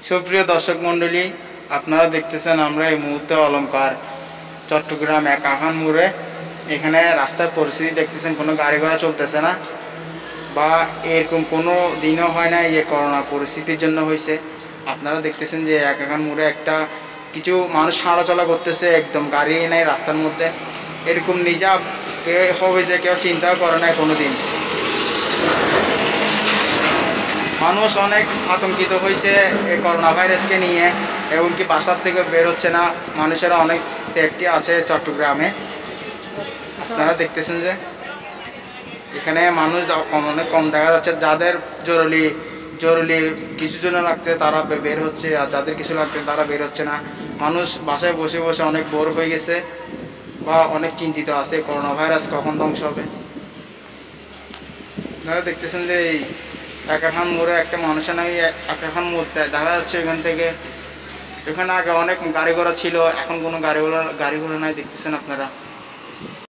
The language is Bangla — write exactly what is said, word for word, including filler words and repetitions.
সুপ্রিয় দর্শক মণ্ডলী, আপনারা দেখতেছেন আমরা এই মুহূর্তে অলংকার চট্টগ্রাম এক আখান মোড়ে। এখানে রাস্তার পরিস্থিতি দেখতেছেন, কোনো গাড়ি ঘোড়া চলতেছে না, বা এরকম কোনো দিনও হয় না যে করোনা পরিস্থিতির জন্য হয়েছে। আপনারা দেখতেছেন যে এক আখান মোড়ে একটা কিছু মানুষ হাঁটাচলা করতেছে, একদম গাড়ি নেই রাস্তার মধ্যে। এরকম নিজা হবে যে কেউ চিন্তাও করে না কোনো দিন। মানুষ অনেক আতঙ্কিত হয়েছে এই করোনা ভাইরাসকে নিয়ে, এমনকি বাসার থেকে বের হচ্ছে না। মানুষেরা অনেক সেফটি আছে চট্টগ্রামে। আপনারা দেখতেছেন যে এখানে মানুষ অনেক কম দেখা যাচ্ছে। যাদের জরুরি জরুরি কিছু জন্য লাগছে তারা বের হচ্ছে, আর যাদের কিছু লাগছে তারা বের হচ্ছে না। মানুষ বাসায় বসে বসে অনেক বোর হয়ে গেছে বা অনেক চিন্তিত আছে করোনা ভাইরাস কখন ধ্বংস হবে। আপনারা দেখতেছেন যে এই এক আখান মোড়ে একটা মানুষের নাকি এক আখান মোড় দেখা যাচ্ছে। এখান থেকে এখানে আগে অনেক গাড়ি ঘোড়া ছিল, এখন কোনো গাড়ি ঘোড়া গাড়ি ঘোড়া নাই, দেখতেছেন আপনারা।